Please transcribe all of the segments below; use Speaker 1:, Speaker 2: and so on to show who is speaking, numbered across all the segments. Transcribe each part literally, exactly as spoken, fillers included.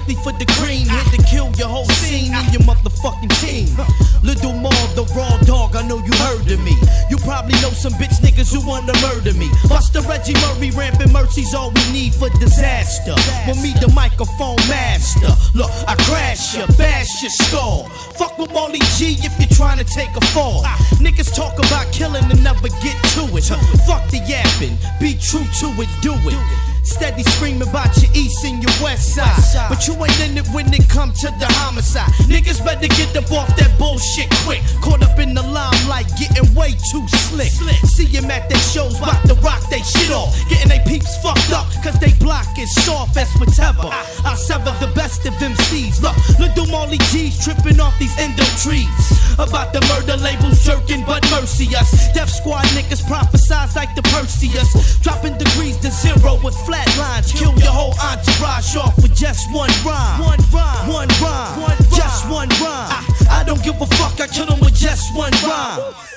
Speaker 1: strictly for the green. Here to kill your whole scene and your motherfucking team. Little Mar, the raw dog, I know you heard of me. You probably know some bitch niggas who wanna murder me. Buster Reggie Murray, rampant mercy's all we need for disaster. With me, the microphone master. Look, I crash ya, bash your skull. Fuck with Molly G if you're trying to take a fall. Niggas talk about killing and never get to it. Fuck the yapping, be true to it, do it. Steady screaming about your east and your west side, but you ain't in it when it come to the homicide. Niggas better get up off that bullshit quick. Caught up in the limelight, getting way too slick. See them at their shows, bout to rock they shit off. Getting they peeps fucked up, cause they block is soft as whatever. I sever the best of M Cs. Look, little Molly G's tripping off these endo trees. About the murder labels jerking, but mercy us. Death Squad niggas prophesize like the Perseus. Dropping degrees to zero with flat lines. Kill your whole entourage off with just one rhyme. One rhyme, one rhyme, one rhyme. Just one rhyme. I, I don't give a fuck, I kill them with just one rhyme.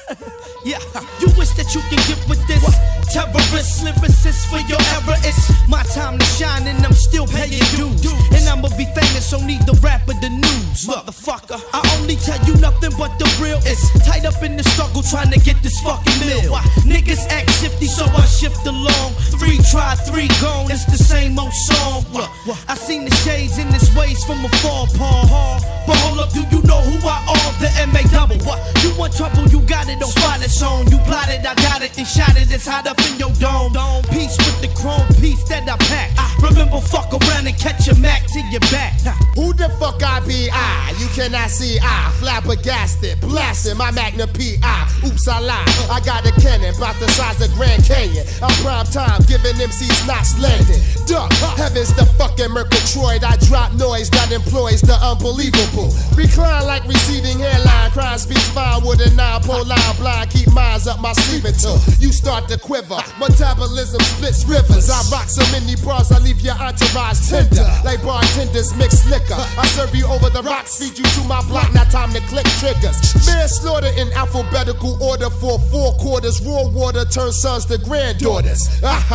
Speaker 1: Yeah, you wish that you can get with this. Terrorist lyricist for your error. It's my time to shine and I'm still paying dues. And I'ma be famous, so need the rap of the news. Motherfucker, I only tell you nothing but the real. It's tied up in the struggle trying to get this fucking meal. Niggas act shifty, so I shift along. Three try, three gone, it's the same old song. I seen the shades in this ways from afar, Paul. But hold up, do you know who I are? The M A double. You want trouble, you got it, don't spot it on. You plotted, I got it, and shot it, it's hot up in your dome. Peace with the chrome piece that I pack. Remember, fuck around and catch a Mac to your back.
Speaker 2: Who the fuck I be? I, you cannot see I, flabbergasted, blasting my Magna P I. Oops, I lied, I got a cannon, about the size of Grand Canyon. I'm prime time, giving M Cs knots landing. Duck, heaven's the fucking Murgatroyd. I drop noise that employs the unbelievable. Recline like receding hairline, crime speaks fine with a nine-pole line blind. Keep minds up my sleeve until you start to quiver. Metabolism splits rivers. I rock so many bars, I leave your entourage tender. Like bartenders mix liquor. I serve you over the rocks, feed you to my block. Now time to click triggers. Manslaughter in alphabetical order for four quarters. Raw water turns sons to granddaughters.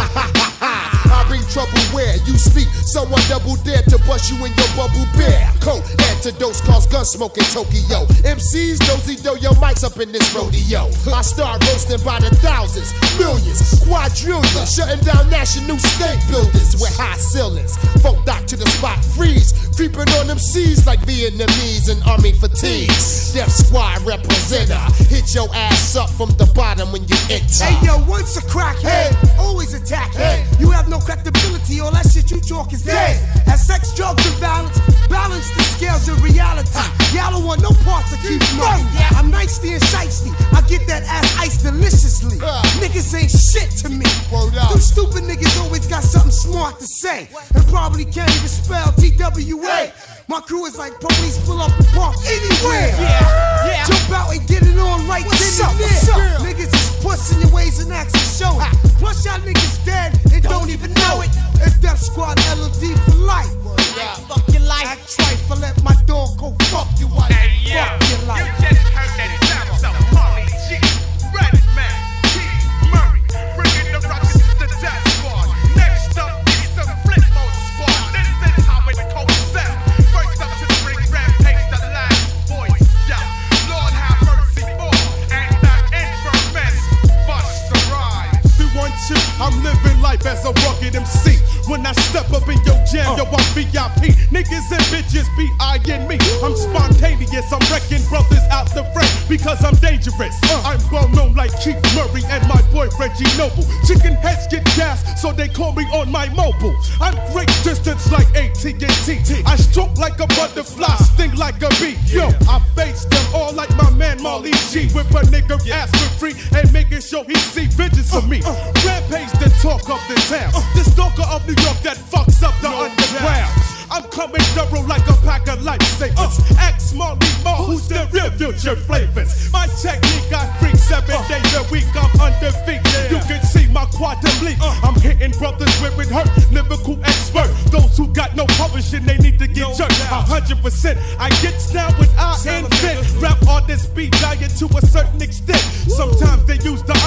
Speaker 2: I bring trouble where you sleep. Someone double dare to bust you in your bubble bear coat. Antidotes cause gun smoke in Tokyo. M Cs, dozy do your mics up in this rodeo. I start roasting by the thousands, millions, quadrillions, shutting down national state buildings with high ceilings. Funk dock to the spot, freeze, creeping on them C's like Vietnamese and army fatigues. Death Squad representer, hit your ass up from the bottom when you enter.
Speaker 3: Hey yo, once a crackhead, always attack. Hey, you have no credibility, all that shit you talk is dead. As sex, drugs, and violence, balance the scales of reality. Y'all don't want no parts to keep money. I'm nicey and shiesty, I get that ass iced deliciously. Niggas ain't shit to me. Them stupid niggas always got something smart to say, and probably can't even spell T W A. My crew is like police pull up and park anywhere. Yeah, yeah. Jump out and get it on right what's
Speaker 2: then
Speaker 3: up,
Speaker 2: and
Speaker 3: what's
Speaker 2: there.
Speaker 3: up?
Speaker 2: Niggas is pussing your ways and acts and show it. Plus y'all niggas dead and don't even know it. It's Death Squad L O D for life.
Speaker 3: Fuck your life.
Speaker 2: Act trifle, let my dog go fuck your wife.
Speaker 4: Hey, yo,
Speaker 2: fuck your life.
Speaker 4: You just heard that sound of Molly G, Redman, Keith Murray, bringing the rockets to the Death Squad. Next up is the Flip Mode Squad. This is how it goes down. First up to the ring, rampage, the last voice shout. Lord have mercy for and the infamous Busta Rhymes.
Speaker 5: three one two, I'm living life as a rugged M C. When I step up in your jam, yo, I'm V I P. Niggas and bitches be eyeing me. I'm spontaneous, I'm wrecking brothers out the frame because I'm dangerous. I'm well known like Keith Murray and my boy Reggie Noble. Chicken heads get gas, so they call me on my mobile. I'm great distance like A T and T. I stroke like a butterfly, sting like a bee. Yo, I face them all like my man Molly G. With a nigga ass for free and making sure he see vengeance of me. Rampage the talk of the town. The stalker of New York that fucks up the underground. I'm coming thorough like a pack of lifesavers. Ask Molly Mo, who's the real future flavors. My technique, I freak seven days a week. I'm undefeated. You can see my quantum leap. I'm hitting brothers where it hurt. Lyrical expert. Those who got no publishing, they need to get jerked. A hundred percent. I get down with I invent. Rap artists be dying to a certain extent. Sometimes they use the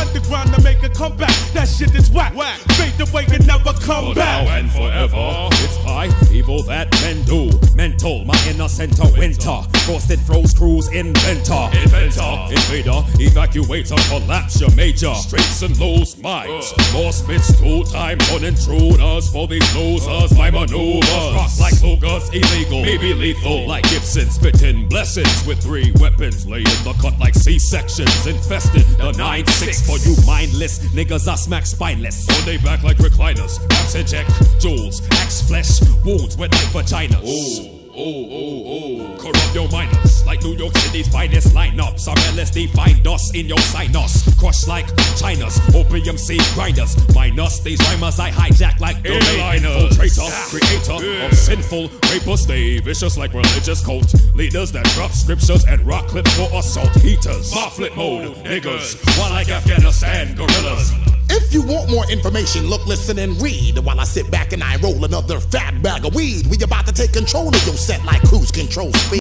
Speaker 5: underground to make a comeback. That shit is whack. whack. Fade away and never come
Speaker 6: For
Speaker 5: back.
Speaker 6: now and forever, it's my evil that men do. Mental, my inner center, winter. Frosted froze cruise inventor. Inventor, invader, evacuator, collapse your major. Straights and lows, minds. More spits two times on intruders. For these losers, my maneuvers. Rock like Luger's illegal, maybe lethal. Like Gibson, spitting blessings with three weapons. Lay in the cut like C-sections. Infested the nine six. For you mindless niggas, I smack spineless. On they back like recliners. Caps inject, jewels, axe flesh, wounds with like vaginas. Ooh. Oh, oh, oh, corrupt your minors like New York City's finest lineups. Our L S D find us in your sinus, crush like China's opium seed grinders. Minus these rhymers I hijack like airliners. Infiltrator, creator yeah. of sinful rapers. Stay vicious like religious cult leaders that drop scriptures and rock clips for assault heaters. My flip mode niggas, while like Afghanistan gorillas.
Speaker 7: If you want more information, look, listen, and read while I sit back and I roll another fat bag of weed. We about to take control of your set like cruise control speed.